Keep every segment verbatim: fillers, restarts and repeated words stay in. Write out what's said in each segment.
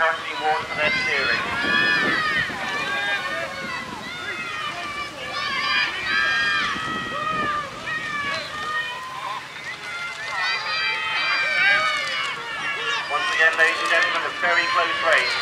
currently warned for their steering. Once again, ladies and gentlemen, a very close race.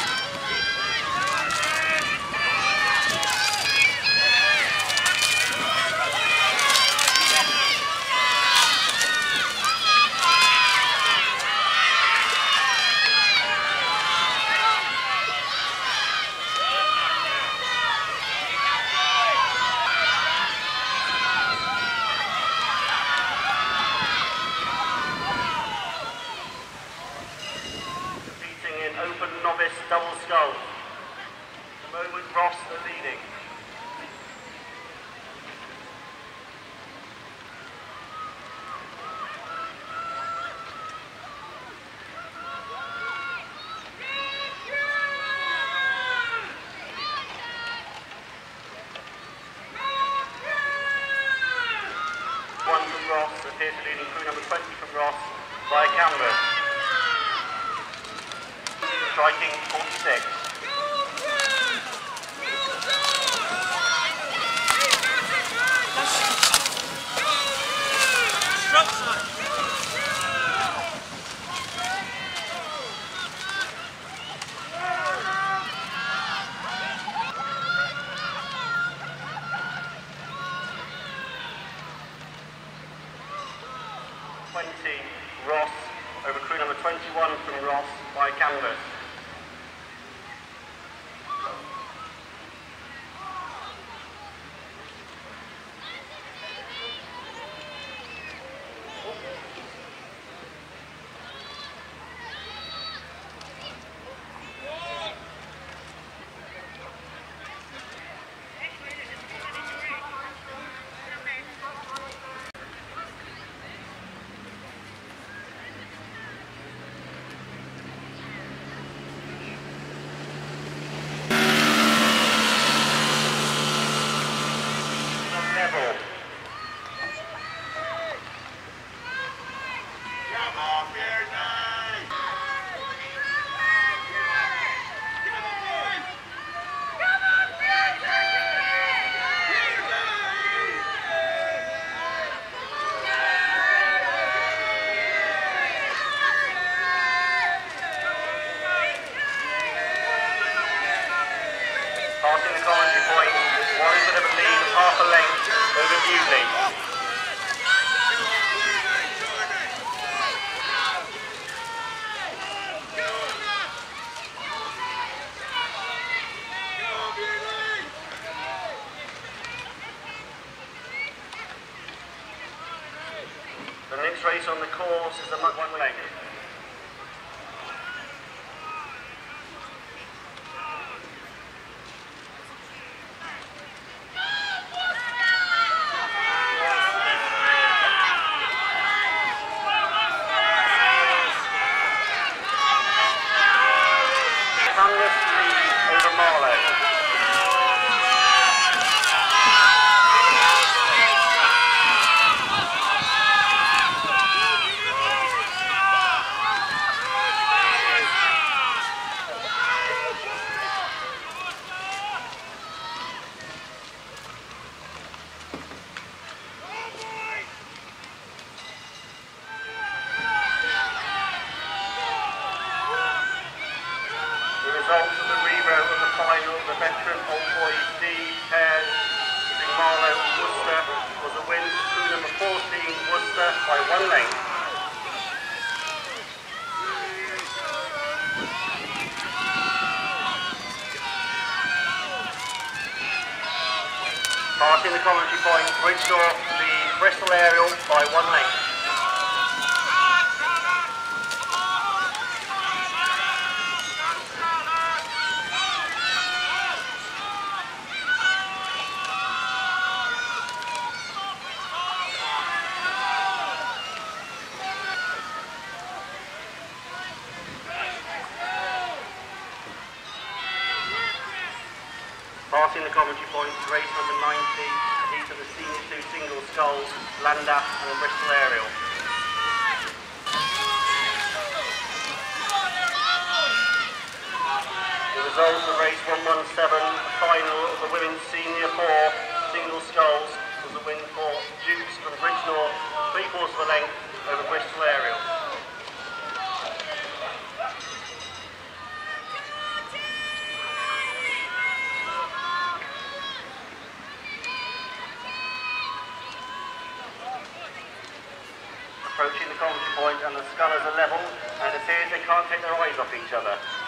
Open novice double scull. At the moment, Ross are leading. One from Ross appears to be leading crew number twenty from Ross by canvas. Striking forty-six. twenty, Ross, over crew number twenty-one from Ross by canvas. Passing the commentary point, one bit of a lead, half a length over Bewley. The next race on the course is the mud one length. Results of the rerun of the final, the veteran Old Boys D pairs between Marlow and Worcester was a win for crew number fourteen, Worcester, by one length. Passing the commentary point, Bridgedorf, the Bristol Aerial, by one length. Passing the commentary points, race number ninety, heat of the senior two single sculls, Landa and Bristol Aerial. Result of race one one seven, the final of the women's senior four single sculls was a win for Dukes from Bridge North, three quarters of a length over Bristol Aerial. Approaching the commentary point and the scullers are level, and it appears they can't take their eyes off each other.